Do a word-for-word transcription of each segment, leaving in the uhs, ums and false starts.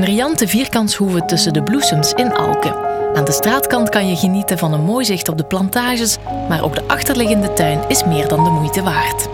riante vierkantshoeve tussen de bloesems in Alke. Aan de straatkant kan je genieten van een mooi zicht op de plantages, maar ook de achterliggende tuin is meer dan de moeite waard.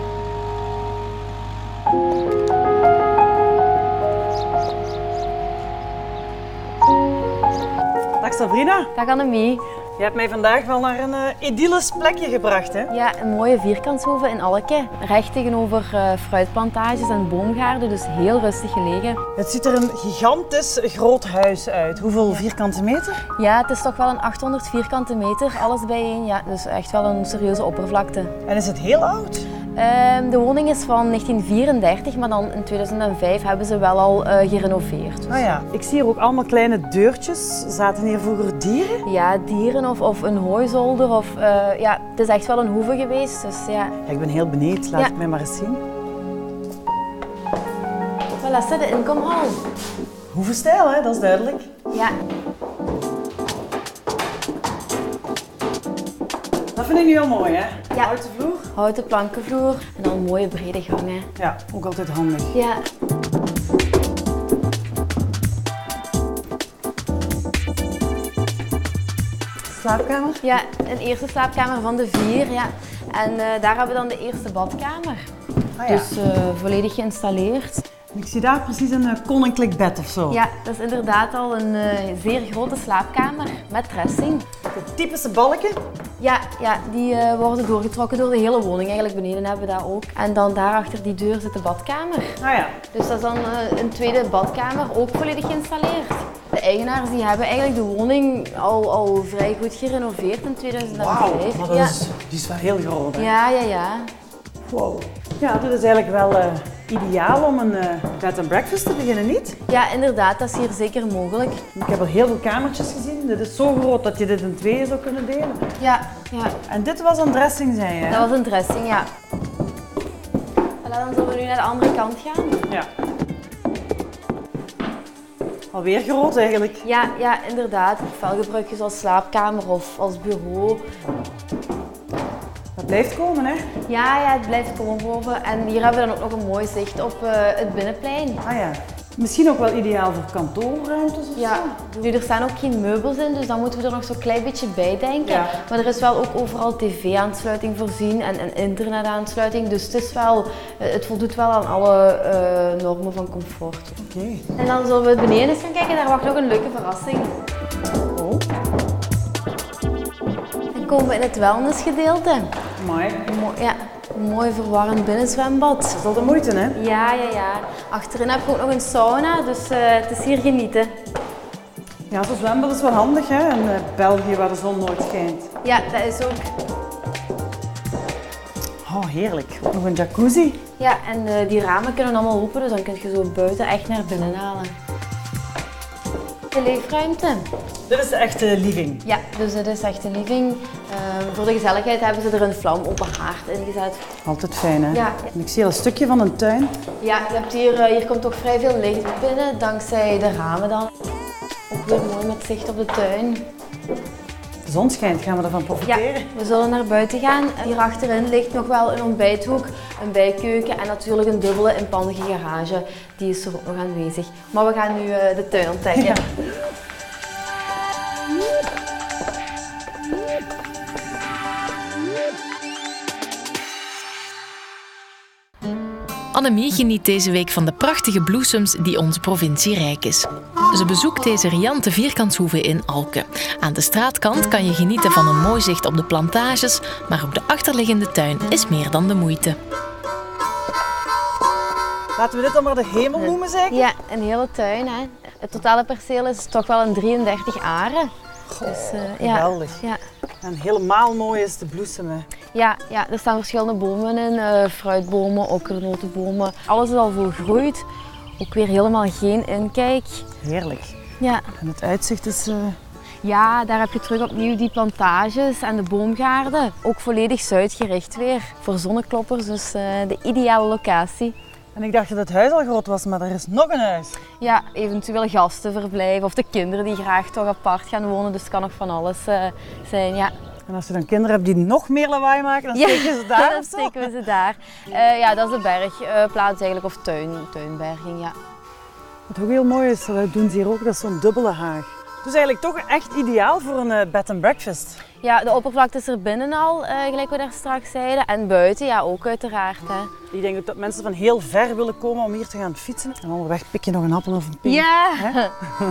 Dag Sabrina. Dag Annemie. Je hebt mij vandaag wel naar een uh, idyllisch plekje gebracht, hè? Ja, een mooie vierkantshoeve in Alke. Recht tegenover uh, fruitplantages en boomgaarden, dus heel rustig gelegen. Het ziet er een gigantisch groot huis uit. Hoeveel ja. vierkante meter? Ja, het is toch wel een achthonderd vierkante meter, alles bijeen. Ja, dus echt wel een serieuze oppervlakte. En is het heel oud? Uh, de woning is van negentien vierendertig, maar dan in tweeduizend vijf hebben ze wel al uh, gerenoveerd. Dus. Ah ja, ik zie hier ook allemaal kleine deurtjes. Zaten hier vroeger dieren? Ja, dieren of, of een hooizolder. Of, uh, ja, het is echt wel een hoeve geweest. Dus, ja. Ja, ik ben heel benieuwd. Laat ja. het mij maar eens zien. Voilà, dat is de inkomhal. Hoevenstijl, hè? Dat is duidelijk. Ja. Dat vind ik nu heel mooi, hè? Ja. Houten vloer. Houten plankenvloer en dan een mooie brede gangen. Ja, ook altijd handig. Ja. Slaapkamer? Ja, een eerste slaapkamer van de vier. Ja. En uh, daar hebben we dan de eerste badkamer. Ah, ja. Dus uh, volledig geïnstalleerd. Ik zie daar precies een uh, koninklijk bed of zo. Ja, dat is inderdaad al een uh, zeer grote slaapkamer met dressing. De typische balken? Ja, ja die uh, worden doorgetrokken door de hele woning. Eigenlijk beneden hebben we dat ook. En dan daar achter die deur zit de badkamer. Ah ja. Dus dat is dan uh, een tweede badkamer, ook volledig geïnstalleerd. De eigenaars die hebben eigenlijk de woning al, al vrij goed gerenoveerd in tweeduizend vijf. Wauw, maar dat ja. is, die is wel heel groot, hè? Ja, ja, ja. Wow. Ja, dit is eigenlijk wel uh, ideaal om een uh, bed and breakfast te beginnen, niet? Ja, inderdaad, dat is hier zeker mogelijk. Ik heb al heel veel kamertjes gezien. Dit is zo groot dat je dit in tweeën zou kunnen delen. Ja, ja. En dit was een dressing, zei je? Dat was een dressing, ja. Voilà, dan zullen we nu naar de andere kant gaan. Ja. Alweer groot eigenlijk. Ja, ja, inderdaad. Ofwel gebruik je als slaapkamer of als bureau. Dat blijft komen, hè? Ja, ja, het blijft komen boven. En hier hebben we dan ook nog een mooi zicht op uh, het binnenplein. Ah ja. Misschien ook wel ideaal voor kantoorruimtes of ja. zo? Nu, er staan ook geen meubels in, dus dan moeten we er nog zo'n klein beetje bij denken. Ja. Maar er is wel ook overal tv-aansluiting voorzien en, en internetaansluiting. Dus het, is wel, het voldoet wel aan alle uh, normen van comfort. Oké. Okay. En dan zullen we beneden eens gaan kijken, daar wacht nog een leuke verrassing. Oh. Dan komen we in het wellnessgedeelte. Mooi. Ja, een mooi verwarrend binnenzwembad. Dat is wel de moeite, hè? Ja, ja, ja. Achterin heb je ook nog een sauna, dus uh, het is hier genieten. Ja, zo'n zwembad is wel handig, hè? In uh, België waar de zon nooit schijnt. Ja, dat is ook. Oh, heerlijk. Nog een jacuzzi. Ja, en uh, die ramen kunnen allemaal open, dus dan kun je zo buiten echt naar binnen halen. De leefruimte. Dit is de echte living. Ja, dus dit is echt de living. Uh, voor de gezelligheid hebben ze er een vlam open haard ingezet. Altijd fijn, hè? Ja. En ik zie al een stukje van een tuin. Ja, je hebt hier, uh, hier komt toch vrij veel licht binnen, dankzij de ramen dan. Ook weer mooi met zicht op de tuin. De zon schijnt, gaan we ervan profiteren? Ja, we zullen naar buiten gaan. Hier achterin ligt nog wel een ontbijthoek, een bijkeuken en natuurlijk een dubbele inpandige garage. Die is er ook nog aanwezig. Maar we gaan nu uh, de tuin ontdekken. Ja. Annemie geniet deze week van de prachtige bloesems die onze provincie rijk is. Ze bezoekt deze riante vierkantshoeve in Alke. Aan de straatkant kan je genieten van een mooi zicht op de plantages, maar ook de achterliggende tuin is meer dan de moeite. Laten we dit dan maar de hemel noemen, zeker? Ja, een hele tuin. Hè. Het totale perceel is toch wel een drieëndertig aren. Goh, dus, uh, geweldig. Ja, ja. En helemaal mooi is de bloesemen. Ja, ja, er staan verschillende bomen in, uh, fruitbomen, okkernotenbomen. Alles is al volgroeid. Ook weer helemaal geen inkijk. Heerlijk. Ja. En het uitzicht is... Uh... Ja, daar heb je terug opnieuw die plantages en de boomgaarden. Ook volledig zuidgericht weer, voor zonnekloppers, dus uh, de ideale locatie. En ik dacht dat het huis al groot was, maar er is nog een huis. Ja, eventueel gastenverblijf of de kinderen die graag toch apart gaan wonen, dus het kan nog van alles uh, zijn, ja. En als je dan kinderen hebt die nog meer lawaai maken, dan steken ja, ze daar dan of zo? steken we ze daar. Uh, ja, dat is de bergplaats uh, eigenlijk, of tuin, tuinberging, ja. Wat ook heel mooi is, dat doen ze hier ook, dat is zo'n dubbele haag. Dus eigenlijk toch echt ideaal voor een uh, bed and breakfast. Ja, de oppervlakte is er binnen al, uh, gelijk we daar straks zeiden. En buiten, ja, ook uiteraard. Hè. Ik denk ook dat mensen van heel ver willen komen om hier te gaan fietsen. En onderweg pik je nog een appel of een pink. Ja! Hè?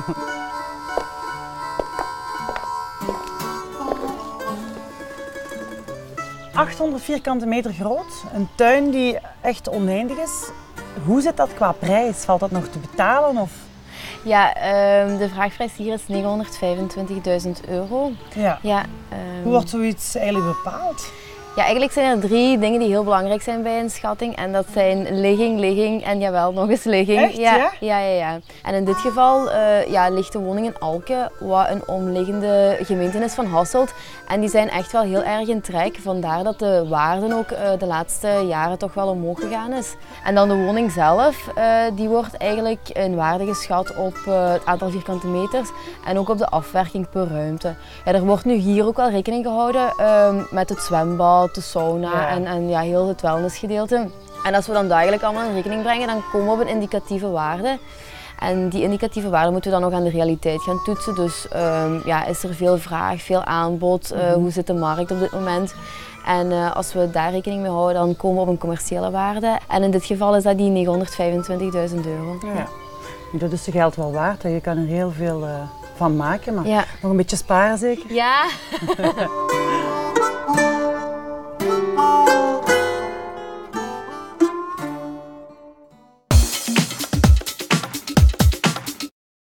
achthonderd vierkante meter groot, een tuin die echt oneindig is. Hoe zit dat qua prijs? Valt dat nog te betalen? Of? Ja, um, de vraagprijs hier is negenhonderdvijfentwintigduizend euro. Ja. Ja, um... Hoe wordt zoiets eigenlijk bepaald? Ja, eigenlijk zijn er drie dingen die heel belangrijk zijn bij een schatting. En dat zijn ligging, ligging en jawel, nog eens ligging. Echt, ja? Ja, ja, ja, ja. En in dit geval uh, ja, ligt de woning in Alke, wat een omliggende gemeente is van Hasselt. En die zijn echt wel heel erg in trek. Vandaar dat de waarde ook uh, de laatste jaren toch wel omhoog gegaan is. En dan de woning zelf, uh, die wordt eigenlijk in waarde geschat op uh, het aantal vierkante meters en ook op de afwerking per ruimte. Ja, er wordt nu hier ook wel rekening gehouden uh, met het zwembad, de sauna ja. en, en ja, heel het wellnessgedeelte. En als we dan dat eigenlijk allemaal in rekening brengen, dan komen we op een indicatieve waarde. En die indicatieve waarde moeten we dan nog aan de realiteit gaan toetsen. Dus um, ja, is er veel vraag, veel aanbod, uh, mm-hmm. hoe zit de markt op dit moment? En uh, als we daar rekening mee houden, dan komen we op een commerciële waarde. En in dit geval is dat die negenhonderdvijfentwintigduizend euro. Ja. Dat is de geld wel waard. Je kan er heel veel uh, van maken, maar ja. nog een beetje sparen zeker? Ja.